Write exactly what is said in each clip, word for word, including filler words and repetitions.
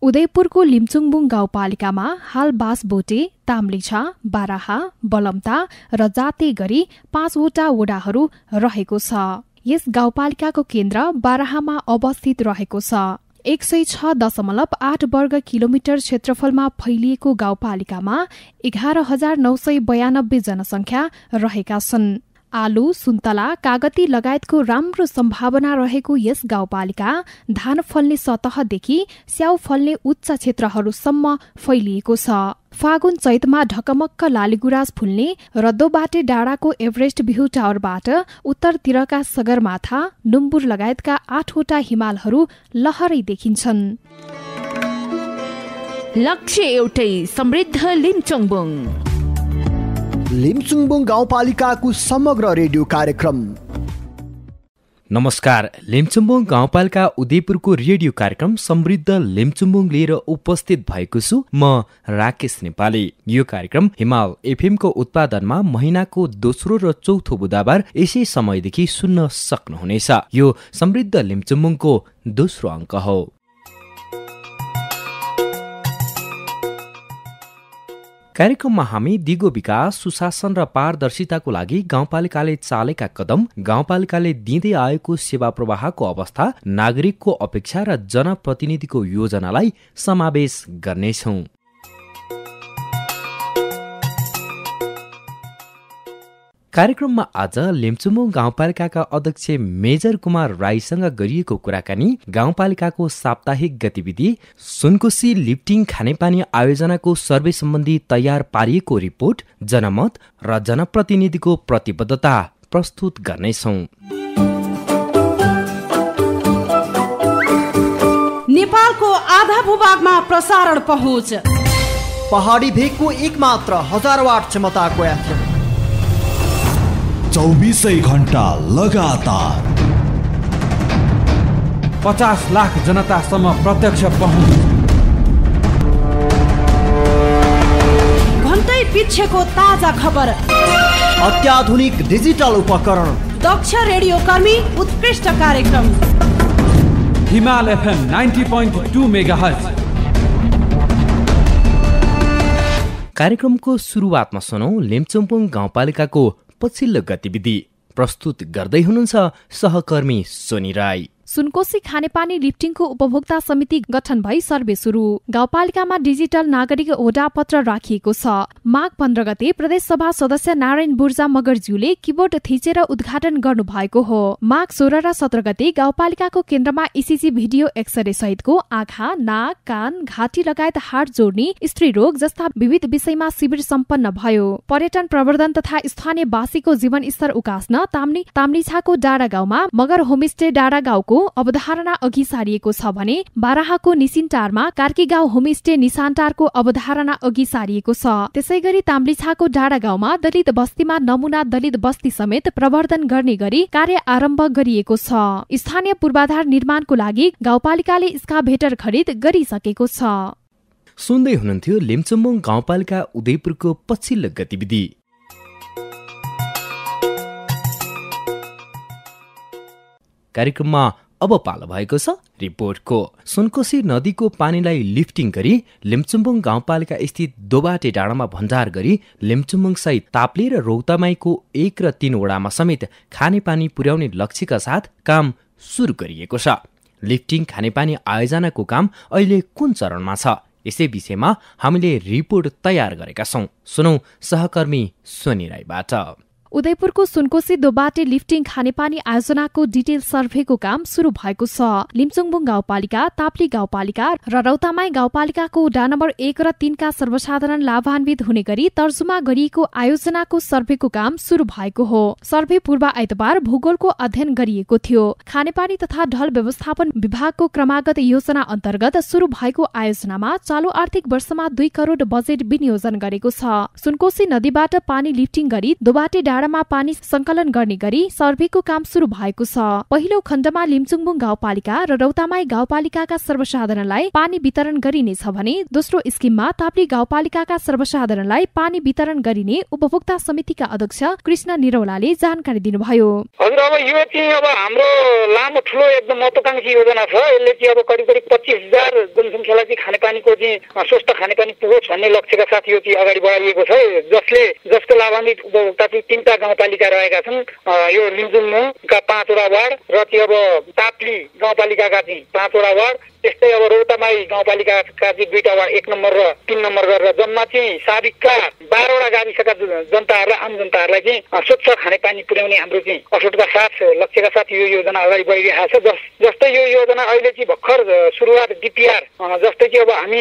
उदयपुरको लिम्चुङबुङ गाउँपालिकामा हाल बाँसबोटे, ताम्लिछा, बाराहा, बलम्ता र जाते गरी पाँचवटा वडाहरू रहेको छ। यस गाउँपालिकाको केन्द्र बाराहामा अवस्थित रहेको छ। एक सय छ दशमलव आठ वर्ग किलोमिटर क्षेत्रफलमा फैलिएको गाउँपालिकामा एघार हजार नौ सय बयानब्बे जनसङ्ख्या रहेका छन्। आलु, सुन्तला, कागती लगायतको राम्रो सम्भावना रहेको यस गाउँपालिका धान फल्ने सतहदेखि स्याउ फल्ने उच्च क्षेत्रहरूसम्म फैलिएको छ। फागुन चैतमा ढकमक्क लालीगुराँस फुल्ने रद्दोबाटे डाँडाको एभरेस्ट भ्यू टावरबाट उत्तरतिरका सगरमाथा, डुम्बुर लगायतका आठवटा हिमालहरू लहरै देखिन्छन्। लक्ष्य एउटै, समृद्ध लिम्चुङबुङ। लिम्चुङबुङ गाउँपालिकाको समग्र रेडियो कार्यक्रम। नमस्कार, लिम्चुङबुङ गाउँपालिका उदयपुरको रेडियो कार्यक्रम समृद्ध लिम्चुङबुङ लिएर उपस्थित भएको छु म राकेश नेपाली। यो कार्यक्रम हिमाल एफएमको उत्पादनमा महिनाको दोस्रो र चौथो बुधबार यसै समयदेखि सुन्न सक्नुहुनेछ। यो समृद्ध लिम्चुङबुङको दोस्रो अङ्क हो। कार्यक्रममा हामी दिगो विकास, सुशासन र पारदर्शिताको लागि गाउँपालिकाले चालेका कदम, गाउँपालिकाले दिँदै आएको सेवा प्रवाहको अवस्था, नागरिकको अपेक्षा र जनप्रतिनिधिको योजनालाई समावेश गर्नेछौँ। कार्यक्रममा आज लिम्चुङबुङ गाउँपालिकाका अध्यक्ष मेजर कुमार राईसँग गरिएको कुराकानी, गाउँपालिकाको साप्ताहिक गतिविधि, सुनकोशी लिफ्टिङ खानेपानी आयोजनाको सर्वे सम्बन्धी तयार पारिएको रिपोर्ट, जनमत र जनप्रतिनिधिको प्रतिबद्धता प्रस्तुत गर्नेछौँ। नेपालको आधा भूभागमा प्रसारण पहुँच, पहाडी भेगको एकमात्र हजार वाट क्षमताको एफएम, चौबीसै घण्टा लगातार, पचास लाख जनतासम्म प्रत्यक्ष पहुँच, घण्टै पिछेको ताजा खबर, अत्याधुनिक डिजिटल उपकरण, दक्ष रेडियो कर्मी, उत्कृष्ट कार्यक्रम। हिमाल एफएम नब्बे पोइन्ट दुई मेगाहर्ज। कार्यक्रमको सुरुवातमा सुनौ लिम्चुङबुङ गाउँपालिकाको पछिल्लो गतिविधि। प्रस्तुत गर्दै हुनुहुन्छ सहकर्मी सोनी राई। सुनकोशी खानेपानी लिफ्टिङको उपभोक्ता समिति गठन भई सर्वे सुरु। गाउँपालिकामा डिजिटल नागरिक ओडापत्र राखिएको छ। माघ पन्ध्र गते प्रदेशसभा सदस्य नारायण बुर्जा मगरज्यूले किबोर्ड थिचेर उद्घाटन गर्नुभएको हो। माघ सोह्र र सत्र गते गाउँपालिकाको केन्द्रमा इसिजी भिडियो एक्सरे सहितको आँखा, नाक, कान, घाँटी लगायत हाड जोड्ने, स्त्री रोग जस्ता विविध विषयमा शिविर सम्पन्न भयो। पर्यटन प्रवर्धन तथा स्थानीय वासीको जीवन स्तर उकास्न ताम्ली ताम्लिछाको डाँडा गाउँमा मगर होमस्टे डाँडा गाउँको अवधारणा अघि सारिएको छ भने बाराहाको निसिनटारमा कार्की गाउँ होमस्टे निसानटारको अवधारणा अघि सारिएको छ। त्यसै गरी ताम्लिछाको डाँडा गाउँमा दलित बस्तीमा नमुना दलित बस्ती समेत प्रवर्धन गर्ने गरी कार्य आरम्भ गरिएको छ। स्थानीय पूर्वाधार निर्माणको लागि गाउँपालिकाले स्काभेटर खरिद गरिसकेको छ। सुन्दै हुनुहुन्थ्यो लिम्चुङबुङ गाउँपालिका उदयपुरको पछिल्लो गतिविधि। कार्यक्रममा अब पालो भएको छ रिपोर्टको। सुनकोशी नदीको पानीलाई लिफ्टिङ गरी लिम्चुङबुङ गाउँपालिका स्थित दोबाटे डाँडामा भण्डार गरी लिम्चुङबुङ सहित ताप्ले र रौतामाईको एक र तीन वडामा समेत खानेपानी पुर्याउने लक्ष्यका साथ काम सुरु गरिएको छ। लिफ्टिङ खानेपानी आयोजनाको काम अहिले कुन चरणमा छ, यसै विषयमा हामीले रिपोर्ट तयार गरेका छौं। सुनौ सहकर्मी सोनी राईबाट। उदयपुरको सुनकोशी दोबाटे लिफ्टिङ खानेपानी आयोजनाको डिटेल सर्भेको काम सुरु भएको छ। लिम्चुङबुङ गाउँपालिका, ताप्ली गाउँपालिका र रौतामाई गाउँपालिकाको वडा नम्बर एक र तीनका सर्वसाधारण लाभान्वित हुने गरी तर्जुमा गरिएको आयोजनाको सर्भेको काम सुरु भएको हो। सर्भे पूर्व आइतबार भूगोलको अध्ययन गरिएको थियो। खानेपानी तथा ढल व्यवस्थापन विभागको क्रमागत योजना अन्तर्गत सुरु भएको आयोजनामा चालु आर्थिक वर्षमा दुई करोड़ बजेट विनियोजन गरेको छ। सुनकोशी नदीबाट पानी लिफ्टिङ गरी दोबाटे डाँडा डाँडामा पानी संकलन गर्ने गरी सर्वेको काम सुरु भएको छ। पहिलो खण्डमा लिम्चुङबुङ गाउँपालिका र रौतामाई गाउँपालिकाका सर्वसाधारणलाई पानी वितरण गरिनेछ भने दोस्रो स्किममा ताप्ली गाउँपालिकाका सर्वसाधारणलाई पानी वितरण गरिने उपभोक्ता समितिका अध्यक्ष कृष्ण निरौलाले जानकारी दिनुभयो। हजुर, अब यो चाहिँ अब हाम्रो लामो ठुलो एकदम महत्वाकांक्षी योजना छ। यसले चाहिँ अब करिब करिब पच्चिस हजार जनसङ्ख्यालाई चाहिँ खानेपानीको चाहिँ स्वस्थ खानेपानी पुगोस् भन्ने लक्ष्यका साथ यो चाहिँ अगाडि बढाइएको छ, जसले जसको लाभान्वित उपभोक्ता चाहिँ तीनटा गाउँपालिका रहेका छन्। यो लिम्चुङका पाँचवटा वार्ड र चाहिँ अब ताप्ली गाउँपालिकाका चाहिँ पाँचवटा वार्ड, त्यस्तै अब रौतामाई गाउँपालिकाका चाहिँ दुईटा वार्ड एक नम्बर र तीन नम्बर गरेर जम्मा चाहिँ साबिकका बाह्रवटा गाविसका जनताहरूलाई आम जनताहरूलाई चाहिँ स्वच्छ खानेपानी पुर्याउने हाम्रो चाहिँ अठोटका साथ लक्ष्यका साथ यो योजना अगाडि बढिरहेको छ। जस्तै यो योजना अहिले चाहिँ भर्खर सुरुवात डिपिआर जस्तै चाहिँ अब हामी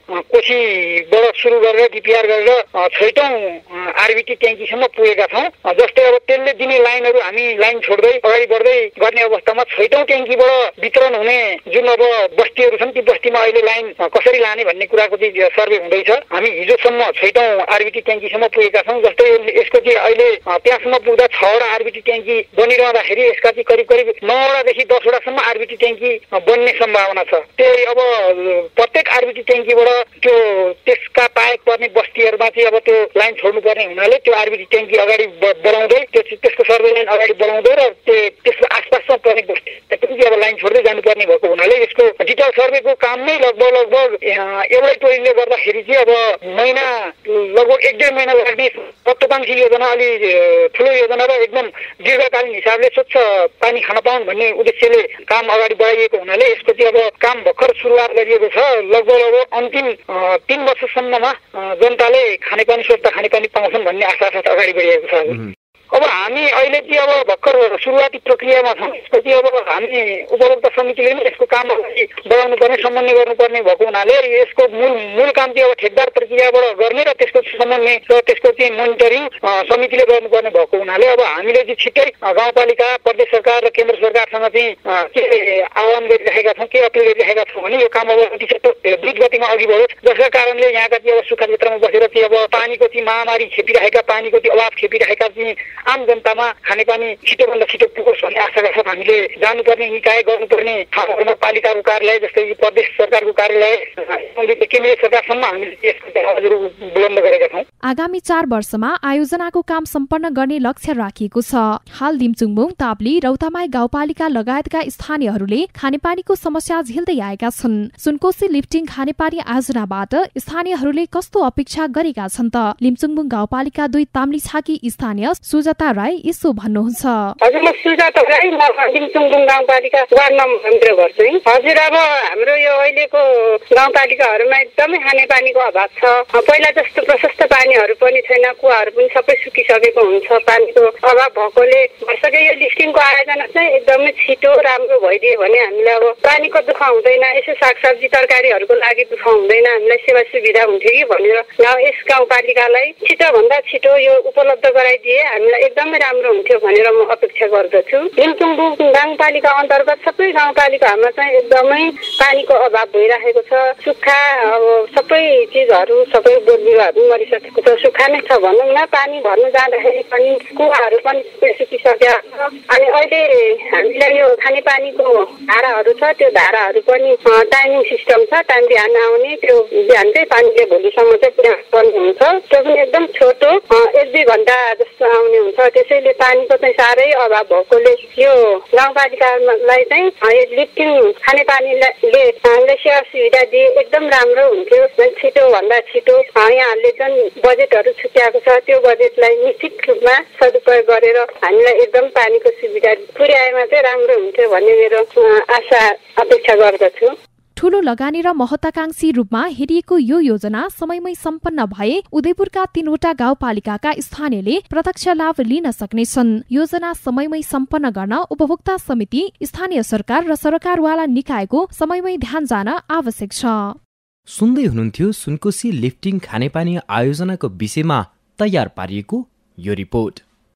कोशीबाट सुरु गरेर डिपिआर गरेर छैटौँ आरबिटी ट्याङ्कीसम्म पुगेका छौँ। जस्तै अब त्यसले दिने लाइनहरू हामी लाइन छोड्दै अगाडि बढ्दै गर्ने अवस्थामा छैटौँ ट्याङ्कीबाट वितरण हुने जुन अब बस्तीहरू छन् ती बस्तीमा अहिले लाइन कसरी लाने भन्ने कुराको चाहिँ सर्वे हुँदैछ। हामी हिजोसम्म छैटौँ आरबिटी ट्याङ्कीसम्म पुगेका छौँ। जस्तै यसको चाहिँ अहिले त्यहाँसम्म पुग्दा छवटा आरबिटी ट्याङ्की बनिरहँदाखेरि यसका चाहिँ करिब करिब नौवटादेखि दसवटासम्म आरबिटी ट्याङ्की बन्ने सम्भावना छ। त्यही अब प्रत्येक आरबिटी ट्याङ्कीबाट त्यो त्यसका पाएक पर्ने बस्तीहरूमा चाहिँ अब त्यो लाइन छोड्नुपर्ने हुनाले त्यो आरबिटी ट्याङ्की अगाडि बढाउँदै त्यो त्यसको सर्वे लाइन अगाडि बढाउँदै र त्यसको आसपासमा पर्ने बस्ती पनि अब लाइन छोड्दै जानुपर्ने भएको हुनाले यसको डिटेल सर्वेको काम नै लगभग लगभग एउटै टोलीले गर्दाखेरि चाहिँ अब महिना लगभग एक डेढ महिना लाग्ने महत्वाकांक्षी योजना, अलि ठुलो योजना र एकदम दीर्घकालीन हिसाबले स्वच्छ पानी खान पाउन् भन्ने उद्देश्यले काम अगाडि बढाइएको हुनाले यसको चाहिँ अब काम भर्खर सुरुवात गरिएको छ। लगभग अब अन्तिम तीन वर्षसम्ममा जनताले खानेपानी स्वच्छ खानेपानी पाउँछन् भन्ने आशा साथ अगाडि बढिएको छ। अब हामी अहिले चाहिँ अब भर्खर सुरुवाती प्रक्रियामा छौँ। यसको चाहिँ अब हामी उपभोक्ता समितिले पनि यसको काम अगाडि बढाउनु पर्ने समन्वय गर्नुपर्ने भएको हुनाले यसको मूल मूल काम चाहिँ अब ठेकदार प्रक्रियाबाट गर्ने र त्यसको समन्वय र त्यसको चाहिँ मोनिटरिङ समितिले गर्नुपर्ने भएको हुनाले अब हामीले चाहिँ छिट्टै गाउँपालिका, प्रदेश सरकार र केन्द्र सरकारसँग चाहिँ के आह्वान गरिरहेका छौँ, के अपिल गरिरहेका छौँ भने यो काम अब द्रुत गतिमा अघि बढोस्, जसका कारणले यहाँका चाहिँ अब सुक्खा क्षेत्रमा बसेर चाहिँ अब पानीको चाहिँ महामारी खेपिरहेका, पानीको चाहिँ अभाव खेपिरहेका चाहिँ आम जनतामा खानेपानी छिटोभन्दा छिटो पुगोस् भन्ने आशाका साथ हामीले जानुपर्ने निकाय गर्नुपर्ने ठाउँहरूमा पालिकाको कार्यालय जस्तै प्रदेश सरकारको कार्यालय केन्द्रीय सरकारसम्म हामीले यसको आवाजहरू बुलन्द गरेका छौँ। आगामी चार वर्षमा आयोजनाको काम सम्पन्न गर्ने लक्ष्य राखिएको छ। हाल लिम्चुङबुङ, ताप्ली, रौतामाई गाउँपालिका लगायतका स्थानीयहरूले खानेपानीको समस्या झेल्दै आएका छन्। सुनकोशी लिफ्टिङ खानेपानी आयोजनाबाट स्थानीयहरूले कस्तो अपेक्षा गरेका छन् त? लिम्चुङबुङ गाउँपालिका दुई ताम्लिछाकी स्थानीय सुजाता राई यसो भन्नुहुन्छ। हजुर, म सुजाता राई, म लिम्चुङबुङ गाउँपालिका वार्ड नम्बर गर्छु। हजुर, अब हाम्रो यो अहिलेको गाउँपालिकाहरूमा एकदमै खानेपानीको अभाव छ। पहिला जस्तो प्रशस्त पानीहरू पनि छैन, कुवाहरू पनि सबै सुकिसकेको हुन्छ। पानीको अभाव भएकोले भइसक्यो यो लिफ्टिङको आयोजना चाहिँ एकदमै छिटो राम्रो भइदियो भने हामीलाई अब पानीको दुःख हुँदैन, यसो सागसब्जी तरकारीहरूको लागि दुःख हुँदैन, हामीलाई सेवा सुविधा हुन्थ्यो कि भनेर गाउँ यस गाउँपालिकालाई छिटोभन्दा छिटो यो उपलब्ध गराइदिए हामीलाई एकदमै राम्रो हुन्थ्यो भनेर म अपेक्षा गर्दछु। लिम्चुङबुङ गाउँपालिका अन्तर्गत सबै गाउँपालिकाहरूमा चाहिँ एकदमै पानीको अभाव भइरहेको छ। सुक्खा अब सबै चिजहरू सबै बोटबिरुवाहरू मरिसकेको छ, सुक्खा नै छ भनौँ न। पानी भर्नु जाँदाखेरि पनि कुवाहरू पनि सबै सुकिसकेका छ। अनि अहिले हामीलाई यो खानेपानीको धाराहरू छ, त्यो धाराहरू पनि टाइमिङ सिस्टम छ, टाइम बिहान आउने, त्यो बिहानकै पानीले भोलिसम्म चाहिँ पुर्याउनु पर्ने हुन्छ। त्यो पनि एकदम छोटो एक दुई घन्टा जस्तो आउने हुन्छ। त्यसैले पानीको चाहिँ साह्रै अभाव भएकोले यो गाउँपालिकालाई चाहिँ लिफ्टिङ खानेपानीले हामीलाई सेवा सुविधा दिए एकदम राम्रो हुन्थ्यो। छिटो भन्दा छिटो यहाँहरूले जुन बजेटहरू छुट्याएको छ त्यो बजेटलाई निश्चित रूपमा सदुपयोग गरेर हामीलाई एकदम पानीको सुविधा पुर्याएमा चाहिँ राम्रो हुन्थ्यो भन्ने मेरो आशा अपेक्षा गर्दछु। ठूलो लगानी र महत्वाकांक्षी रूपमा हेरिएको यो योजना समयमै सम्पन्न भए उदयपुरका तीनवटा गाउँपालिकाका स्थानीयले प्रत्यक्ष लाभ लिन सक्नेछन्। योजना समयमै सम्पन्न गर्न उपभोक्ता समिति, स्थानीय सरकार र सरकारवाला निकायको समयमै ध्यान जान आवश्यक छ। सुन्दै हुनुहुन्थ्यो सुनकोशी लिफ्टिङ खानेपानी आयोजनाको विषयमा तयार पारिएको यो रिपोर्ट।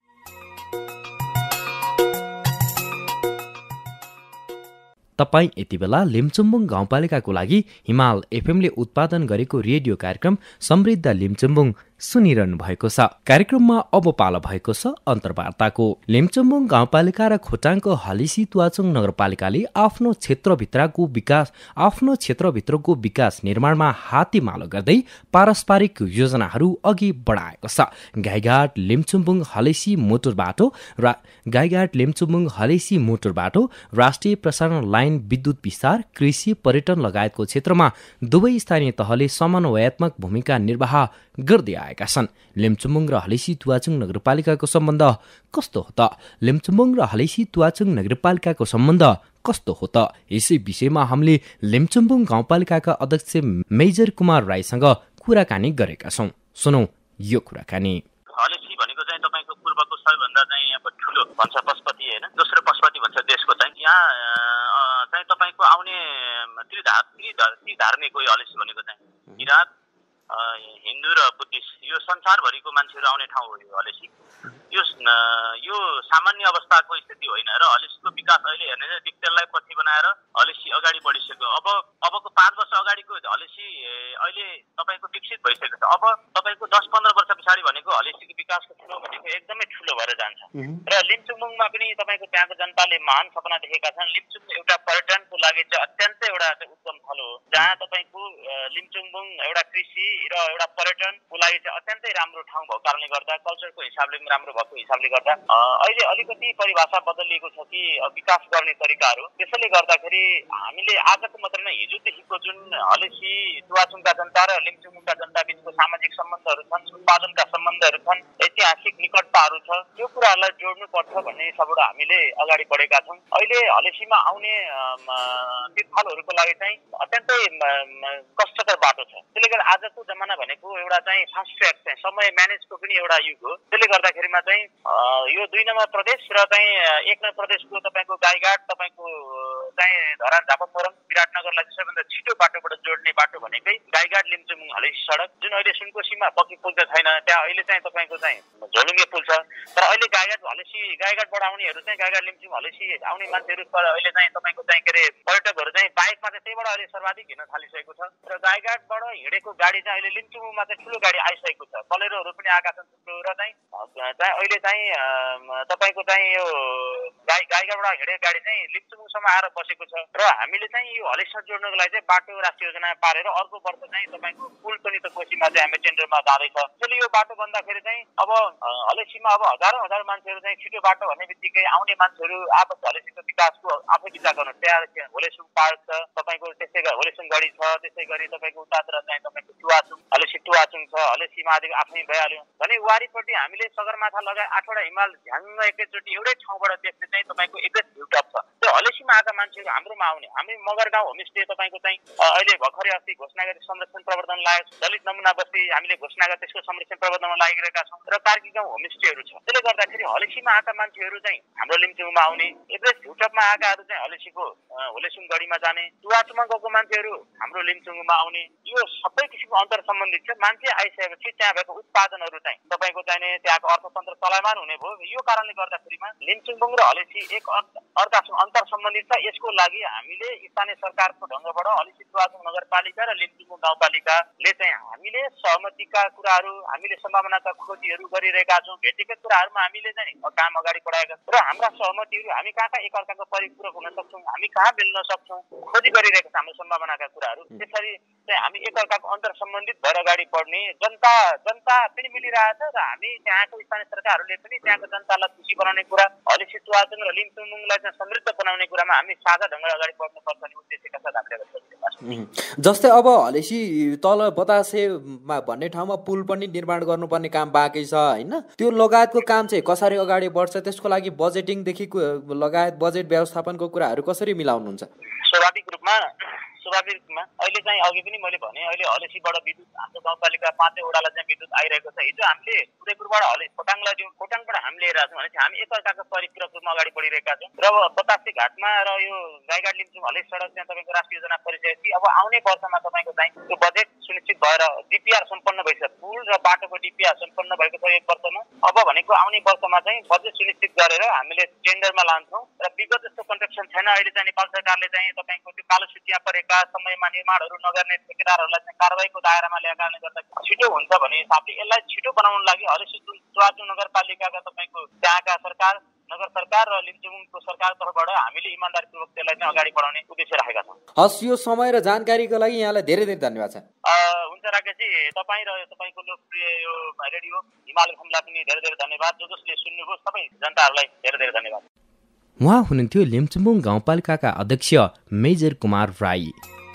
तपाईँ यति बेला लिम्चुम्बुङ गाउँपालिकाको लागि हिमाल एफएमले उत्पादन गरेको रेडियो कार्यक्रम समृद्ध लिम्चुम्बुङ सुनिरहनु भएको छ। कार्यक्रममा अब पालो भएको छ अन्तर्वार्ताको। लिम्चुम्बुङ गाउँपालिका र खोटाङको हलिसी तुवाचुङ नगरपालिकाले आफ्नो क्षेत्रभित्रको विकास आफ्नो क्षेत्रभित्रको विकास निर्माणमा हातेमालो गर्दै पारस्परिक योजनाहरू अघि बढाएको छ। गाईघाट लिम्चुम्बुङ हलेसी मोटर बाटो र गाईघाट लिम्चुम्बुङ हलेसी मोटर बाटो, राष्ट्रिय प्रसारण लाइन, विद्युत विस्तार, कृषि, पर्यटन लगायतको क्षेत्रमा दुवै स्थानीय तहले समन्वयात्मक भूमिका निर्वाह गर्दै आएका छन्। लिम्चुम्बुङ र हलेसी तुवाचुङ नगरपालिकाको सम्बन्ध कस्तो हो त? लिम्चुम्बुङ र हलेसी तुवाचुङ नगरपालिकाको सम्बन्ध कस्तो हो त? यसै विषयमा हामीले लिम्चुम्बुङ गाउँपालिकाका अध्यक्ष मेजर कुमार राईसँग कुराकानी गरेका छौँ। सुनौ यो कुराकानी। हलेसी भनेको चाहिँ तपाईँको पूर्वको सबैभन्दा चाहिँ अब ठुलो भन्छ पशुपति होइन, दोस्रो पशुपति भन्छ देशको चाहिँ। यहाँ चाहिँ तपाईँको आउने त्रिधार त्रिधार्मिक हो हलेसी भनेको चाहिँ। किराँत, हिन्दू र बुद्धिस्ट, यो संसारभरिको मान्छेहरू आउने ठाउँ हो यो हलेसी। यो यो सामान्य अवस्थाको स्थिति होइन र हलेसीको विकास अहिले हेर्ने डिक्टेललाई पछि बनाएर हलेसी अगाडि बढिसक्यो। अब अबको पाँच वर्ष अगाडिको हलेसी अहिले तपाईँको विकसित भइसकेको छ। अब तपाईँको दस पन्ध्र वर्ष पछाडि भनेको हलेसीको विकासको ठुलो भनेको एकदमै ठुलो भएर जान्छ। र लिम्चुम्बुङमा पनि तपाईँको त्यहाँको जनताले महान सपना देखेका छन्। लिम्चुङ एउटा पर्यटनको लागि चाहिँ अत्यन्तै एउटा उत्तम थलो हो, जहाँ तपाईँको लिम्चुम्बुङ एउटा कृषि र एउटा पर्यटनको लागि चाहिँ अत्यन्तै राम्रो ठाउँ भएको कारणले गर्दा, कल्चरको हिसाबले पनि राम्रो भएको हिसाबले गर्दा अहिले अलिकति परिभाषा बदलिएको छ कि विकास गर्ने तरिकाहरू। त्यसैले गर्दाखेरि हामीले आजको मात्र नै हिजोदेखिको जुन हलेसी तुवाचुङका जनता र लिम्चुम्बुङका जनता बिचको सामाजिक सम्बन्धहरू छन्, उत्पादनका सम्बन्धहरू छन्, ऐतिहासिक निकटताहरू छ, त्यो कुराहरूलाई जोड्नुपर्छ भन्ने हिसाबबाट हामीले अगाडि बढेका छौँ। अहिले हलेसीमा आउने तीर्थालहरूको लागि चाहिँ अत्यन्तै कष्टकर बाटो छ। त्यसले गर्दा आजको जमाना भनेको एउटा चाहिँ फास्ट ट्र्याक चाहिँ समय म्यानेजको पनि एउटा युग हो। त्यसले गर्दाखेरिमा चाहिँ यो दुई नम्बर प्रदेश र चाहिँ एक नम्बर प्रदेशको तपाईँको गाईघाट, तपाईँको चाहिँ धरान झापाफोरम विराटनगरलाई सबैभन्दा छिटो बाटोबाट जोड्ने बाटो भनेकै गाईघाट लिम्चुम्बुङ हलेसी सडक, जुन अहिले सुनकोसीमा पक्की पुल चाहिँ छैन, त्यहाँ अहिले चाहिँ तपाईँको चाहिँ झोलुङ्गे पुल छ। तर अहिले गाईघाट हलेसी गाईघाटबाट आउनेहरू चाहिँ गाईघाट लिम्चुम्बुङ हलेसी आउने मान्छेहरू अहिले चाहिँ तपाईँको चाहिँ के अरे पर्यटकहरू चाहिँ बाइकमा चाहिँ त्यहीबाट अहिले सर्वाधिक हिँड्न थालिसकेको छ। र गाईघाटबाट हिँडेको गाडी चाहिँ अहिले लिम्चुम्बुङमा चाहिँ ठुलो गाडी आइसकेको छ, बलेरोहरू पनि आएका छन् थुप्रो। र चाहिँ चाहिँ अहिले चाहिँ तपाईँको चाहिँ यो गाई गाईघाटबाट हिँडेको गाडी चाहिँ लिम्चुम्बुङसम्म आएर बसेको छ। र हामीले चाहिँ यो हलेससँग जोड्नको लागि चाहिँ बाटो राष्ट्रिय योजना पारेर अर्को वर्ष चाहिँ तपाईँको पुल पनि त कोसीमा चाहिँ हामी टेन्डरमा जाँदैछ। त्यसैले यो बाटो बन्दाखेरि चाहिँ अब हलेसीमा अब हजारौँ हजार मान्छेहरू चाहिँ छिटो बाटो भन्ने बित्तिकै आउने मान्छेहरू आफू हलेसीको विकासको आफै विचार गर्नु। त्यहाँ होलेसुङ पार्क छ, तपाईँको त्यसै गरी होलेसुङ गढी छ, त्यसै गरी तपाईँको उतातिर चाहिँ तपाईँको तुवाचुङ हलेसी तुवाचुङ छ, हलेसी महादेव आफ्नै भइहाल्यो भने वारिपट्टि हामीले सगरमाथा लगाए आठवटा हिमाल झ्याङ्ग एकैचोटि एउटै ठाउँबाट देख्ने चाहिँ तपाईँको एकै भ्यू टप छ। त्यो हलेसीमा आएका मान्छेहरू हाम्रोमा आउने, हामी मगरगाउँ होमस्टे तपाईँको चाहिँ अहिले भर्खरै अस्ति घोषणा गरी संरक्षण प्रवर्धन लागेको छ। दलित नमुना बस्ती हामीले घोषणा गरी त्यसको संरक्षण प्रवर्धनमा लागिरहेका छौँ र कार्की गाउँ होमस्टेहरू छ। त्यसले गर्दाखेरि हलेसीमा आएका मान्छेहरू चाहिँ हाम्रो लिम्चुङमा आउने, एभरेज भ्युटपमा आएकाहरू चाहिँ हलेसीको होलेसुङ गढीमा जाने, तुवाचुङमा गएको मान्छेहरू हाम्रो लिम्चुङमा आउने, यो सबै किसिमको अन्तर सम्बन्धित छ। मान्छे आइसकेपछि त्यहाँ भएको उत्पादनहरू चाहिँ तपाईँको चाहिने त्यहाँको अर्थतन्त्र चलायमान हुने भयो। यो कारणले गर्दाखेरिमा लिम्चुम्बुङ र हलेसी एक अर्कासँग अन्तर सम्बन्धित छ। यसको लागि हामीले स्थानीय सरकारको ढङ्गबाट हलेसी तुवाचुङ नगरपालिका र लिम्चुम्बुङ गाउँपालिकाले चाहिँ हामीले सहमतिका कुराहरू, हामीले सम्भावनाका खोजीहरू गरिरहेका छौँ। भेटेका कुराहरूमा हामीले चाहिँ काम अगाडि बढाएका छौँ र हाम्रा सहमतिहरू हामी कहाँ कहाँ एकअर्काको परिपूरक हुन सक्छौँ, हामी कहाँ मिल्न सक्छौँ, खोजी गरिरहेका छौँ हाम्रो सम्भावनाका कुराहरू। त्यसरी चाहिँ हामी एकअर्काको अन्तर सम्बन्धित भएर अगाडि बढ्ने, जनता जनता पनि मिलिरहेछ र हामी त्यहाँको स्थानीय सरकारहरूले पनि त्यहाँको जनतालाई खुसी बनाउने कुरा, हलेसी तुवाचुङ र लिम्चुम्बुङलाई चाहिँ समृद्ध बनाउने कुरामा हामी साझा ढङ्गले अगाडि बढ्नुपर्छ भन्ने उद्देश्यका साथ हामीले गरिरहेका छौँ। जस्तै अब हलेसी तल बतासेमा भन्ने ठाउँमा पुल पनि निर्माण गर्नुपर्ने काम बाँकी छ होइन, त्यो लगायतको काम चाहिँ कसरी अगाडि बढ्छ, त्यसको लागि बजेटिङदेखि लगायत बजेट व्यवस्थापनको कुराहरू कसरी मिलाउनुहुन्छ? स्वाभाविक रूपमा स्वाभाविक रूपमा अहिले चाहिँ अघि पनि मैले भने अहिले हलेसीबाट विद्युत हाम्रो गाउँपालिका पाँचै वडालाई चाहिँ विद्युत आइरहेको छ। हिजो हामीले उदयपुरबाट हले खोटाङलाई दिउँ, खोटाङबाट हामीले लिएर छौँ भने चाहिँ हामी एकअर्काको परिपूरक रूपमा अगाडि बढिरहेका छौँ। र बतासे घाटमा र यो गाईघाट लिम्चुङ हलेसी सडक चाहिँ तपाईँको राष्ट्रिय योजना परिसकेपछि अब आउने वर्षमा तपाईँको चाहिँ त्यो बजेट सुनिश्चित सुनिश्चित भएर डिपिआर सम्पन्न भइसक्यो, पुल र बाटोको डिपिआर सम्पन्न भएको छ एक वर्षमा। अब भनेको आउने वर्षमा चाहिँ बजेट सुनिश्चित गरेर हामीले टेन्डरमा लान्छौँ र विगत जस्तो कन्ट्रक्सन छैन। अहिले चाहिँ नेपाल सरकारले चाहिँ तपाईँको त्यो कालो सूचीमा परेका समयमा निर्माणहरू नगर्ने ठेकेदारहरूलाई चाहिँ कारबाहीको दायरामा ल्याएको कारणले गर्दा छिटो हुन्छ भने हिसाबले यसलाई छिटो बनाउन लागि हरेक चुवाचु नगरपालिकाका तपाईँको त्यहाँका सरकार, नगर सरकार र लिम्चुमको सरकार तर्फबाट हामीले इमानदारीपूर्वक त्यसलाई चाहिँ अगाडि बढाउने उद्देश्य राखेका छौँ। हस्, यो समय र जानकारीको लागि यहाँलाई धेरै धेरै धन्यवाद छ। हुन्छ राकेशजी, तपाईँ र तपाईँको लोकप्रिय यो रेडियो हिमाल एफएमलाई पनि धेरै धेरै धन्यवाद। जो जसले सुन्नुभयो सबै जनताहरूलाई धेरै धेरै धन्यवाद। उहाँ हुनुहुन्थ्यो लिम्चुम्बुङ गाउँपालिकाका अध्यक्ष मेजर कुमार राई।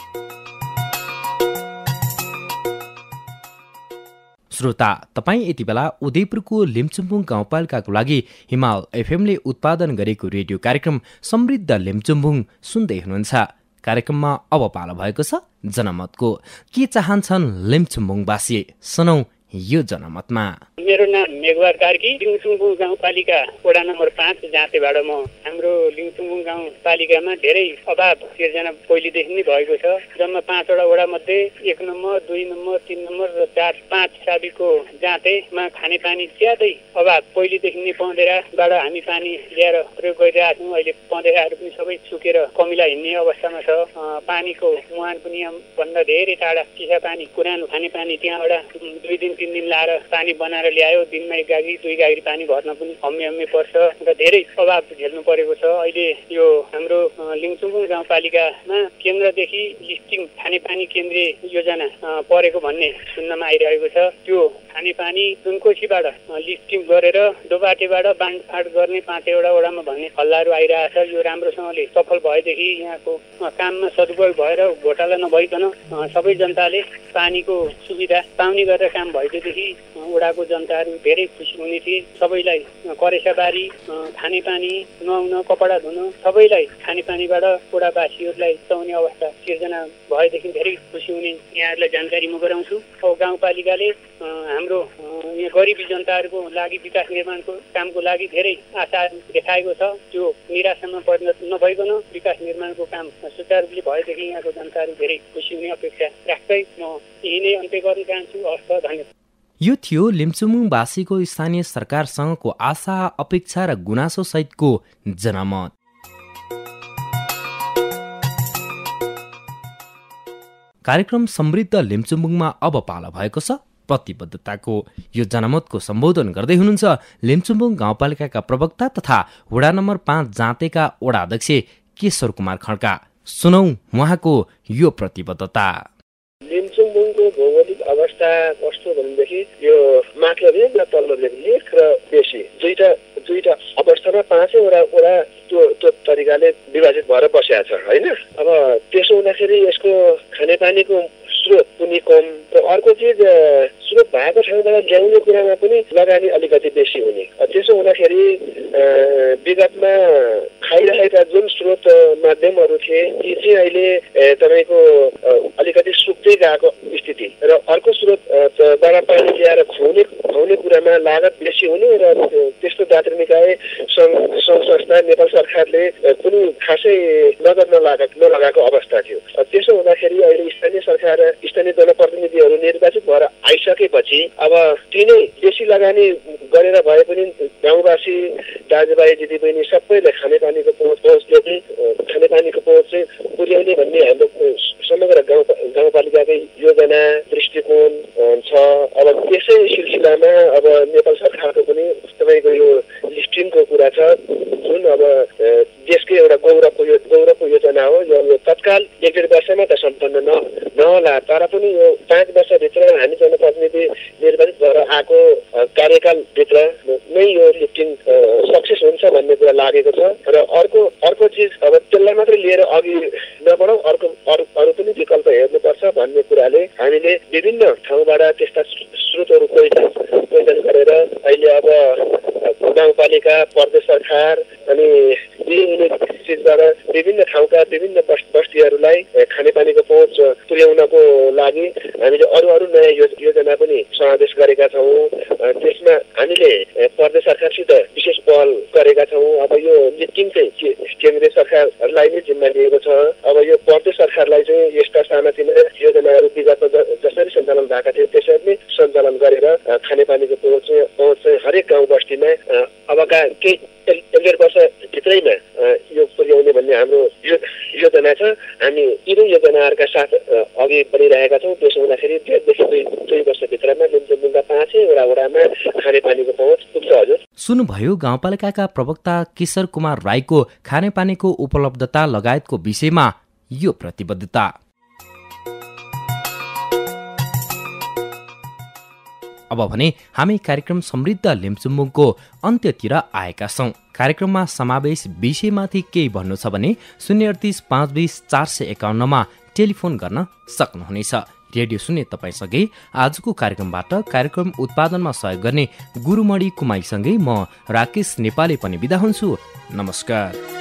श्रोता, तपाईँ यति बेला उदयपुरको लिम्चुम्बुङ गाउँपालिकाको लागि हिमाल एफएमले उत्पादन गरेको रेडियो कार्यक्रम समृद्ध लिम्चुम्बुङ सुन्दै हुनुहुन्छ। कार्यक्रममा अब पालो भएको छ जनमतको। के चाहन्छन् लिम्चुम्बुङवासी, सुनौ यो जनमतमा। मेरो नाम मेघवार कार्की, लिम्चुम्बुङ गाउँपालिका वडा नम्बर पाँच जाँतेबाट म। हाम्रो लिम्चुम्बुङ गाउँपालिकामा धेरै अभाव सिर्जना पहिलेदेखि नै भएको छ। जम्मा पाँचवटा वडा मध्ये एक नम्बर, दुई नम्बर, तिन नम्बर र चार पाँच साबिकको जाँतेमा खानेपानी ज्यादै अभाव पहिलेदेखि नै पँधेराबाट हामी पानी ल्याएर प्रयोग गरिरहेका छौँ। अहिले पँधेराहरू पनि सबै सुकेर कमिला हिँड्ने अवस्थामा छ। पानीको मुहान पनि भन्दा धेरै टाढा चिसा पानी, पुरानो खानेपानी त्यहाँबाट दुई दिन तिन दिन लाएर पानी बनाएर ल्यायो। दिनमा एक गागी दुई गागी पानी भर्न पनि हम्मे हम्मे पर्छ र धेरै अभाव झेल्नु परेको छ। अहिले यो हाम्रो लिम्चुम्बुङ गाउँपालिकामा केन्द्रदेखि लिफ्टिङ खानेपानी केन्द्रीय योजना परेको भन्ने सुन्नमा आइरहेको छ। त्यो खानेपानी सुनकोसीबाट लिफ्टिङ गरेर डोबाटेबाट बाँडफाँड गर्ने पाँचवटा वडामा भन्ने हल्लाहरू आइरहेछ। यो राम्रोसँगले सफल भएदेखि यहाँको काममा सदुपयोग भएर घोटाला नभइकन सबै जनताले पानीको सुविधा पाउने गरेर काम भइदिएदेखि वडाको जनताहरू धेरै खुसी हुने थिए। सबैलाई करेसाबारी, खानेपानी, नुहाउन, कपडा धुन सबैलाई खानेपानीबाट वडावासीहरूलाई पाउने अवस्था सिर्जना भएदेखि धेरै खुसी हुने यहाँहरूलाई जानकारी म गराउँछु। अब गाउँपालिकाले हाम्रो यहाँ गरिबी जनताहरूको लागि विकास निर्माणको कामको लागि धेरै आशा देखाएको छ। त्यो निराशामा परिणत नभइकन विकास निर्माणको काम सुचारू रूपले भएदेखि यहाँको जनताहरू धेरै खुसी हुने अपेक्षा राख्दै म यही नै अन्त्य गर्न चाहन्छु। हस्त, धन्यवाद। यो थियो लिम्चुम्बुङवासीको स्थानीय सरकारसँगको आशा, अपेक्षा र गुनासो सहितको जनमत। कार्यक्रम समृद्ध लिम्चुम्बुङमा अब पालो भएको छ प्रतिबद्धताको। यो जनमतको सम्बोधन गर्दै हुनुहुन्छ लिम्चुम्बुङ गाउँपालिकाका प्रवक्ता तथा वडा नम्बर पाँच जाँतेका वडा अध्यक्ष केशर कुमार खड्का। सुनौ उहाँको यो प्रतिबद्धता। लिम्चुम्बुङको भौगोलिक अवस्था कस्तो भनेदेखि यो माथिल्लो रेख र तल्लो रेख र बेसी दुईटा दुईटा अवस्थामा पाँचैवटा वडा त्यो त्यो तरिकाले विभाजित भएर बसेको छ होइन। अब त्यसो हुँदाखेरि यसको खानेपानीको स्रोत पनि कम र अर्को चिज स्रोत भएको ठाउँबाट ल्याउने कुरामा पनि लगानी अलिकति बेसी हुने। त्यसो हुँदाखेरि विगतमा खाइरहेका जुन स्रोत माध्यमहरू थिए ती चाहिँ अहिले तपाईँको अलिकति सुक्दै गएको स्थिति र अर्को स्रोतबाट पानी ल्याएर खुवाउने खुवाउने कुरामा लागत बेसी हुने र त्यस्तो दात्री निकाय सङ्घ संस्था नेपाल सरकारले कुनै खासै नगद नलागत नलगाएको अवस्था थियो। त्यसो हुँदाखेरि अहिले स्थानीय सरकार स्थानीय जनप्रतिनिधिहरू निर्वाचित भएर आइसकेपछि अब तिनै बेसी लगानी गरेर भए पनि गाउँवासी दाजुभाइ दिदीबहिनी सबैले खानेपानीको पहुँच पहुँचले चाहिँ खानेपानीको पहुँच चाहिँ पुर्याउने भन्ने हाम्रो समग्र गाउँ गाउँपालिकाकै योजना दृष्टिकोण छ। अब त्यसै सिलसिलामा अब नेपाल सरकारको पनि तपाईँको यो लिफ्टिङको कुरा छ जुन अब देशकै एउटा गौरवको गौरवको योजना हो। यो तत्काल एक डेढ वर्षमा त सम्पन्न न नहोला तर पनि यो पाँच वर्षभित्र हामी जनप्रतिनिधि निर्वाचित भएर आएको कार्यकालभित्र नै यो लिफ्टिङ सक्सेस हुन्छ भन्ने कुरा लागेको छ। र अर्को अर्को चिज अब त्यसलाई मात्रै लिएर अघि नबढौँ, अर्को अरू अरू पनि विकल्प हेर्नुपर्छ भन्ने कुराले हामीले विभिन्न ठाउँबाट त्यस्ता स्रोतहरू पहिचान पहिचान गरेर अहिले अब गाउँपालिका, प्रदेश सरकार अनि यी चिजबाट विभिन्न ठाउँका विभिन्न बस्तीहरूलाई खानेपानीको पहुँच पुर्याउनको लागि हामीले अरू अरू नयाँ योजना पनि समावेश गरेका छौँ। त्यसमा हामीले प्रदेश सरकारसित विशेष पहल गरेका छौँ। अब यो लिफ्टिङ चाहिँ केन्द्रीय सरकारलाई नै जिम्मा लिएको छ। अब यो प्रदेश सरकारलाई चाहिँ यस्ता सानातिना योजनाहरू विगतमा जसरी सञ्चालन भएका थिए त्यसरी नै सञ्चालन गरेर खानेपानीको पहुँच चाहिँ पहुँच चाहिँ हरेक गाउँ बस्तीमा अबका केही एक डेढ वर्षभित्रैमा यो पुर्याउने भन्ने हाम्रो योजना छ। हामी यी दुई योजनाहरूका साथ अघि बढिरहेका छौँ। त्यसो हुँदाखेरि डेढदेखि दुई दुई वर्षभित्रमा लिम्चुम्बुङका पाँचै वडा वडामा खानेपानीको पहुँच पुग्छ। हजुर सुन्नुभयो गाउँपालिकाका प्रवक्ता किशोर कुमार राईको खानेपानीको उपलब्धता लगायतको विषयमा यो प्रतिबद्धता। अब भने हामी कार्यक्रम समृद्ध लिम्चुम्बुङको अन्त्यतिर आएका छौँ। कार्यक्रममा समावेश विषयमाथि केही भन्नु छ भने शून्य अडतिस पाँच बिस चार सय एकाउन्नमा टेलिफोन गर्न सक्नुहुनेछ। रेडियो सुन्ने तपाईँसँगै आजको कार्यक्रमबाट कार्यक्रम उत्पादनमा सहयोग गर्ने गुरुमणी कुमाईसँगै म राकेश नेपाली पनि बिदा हुन्छु। नमस्कार।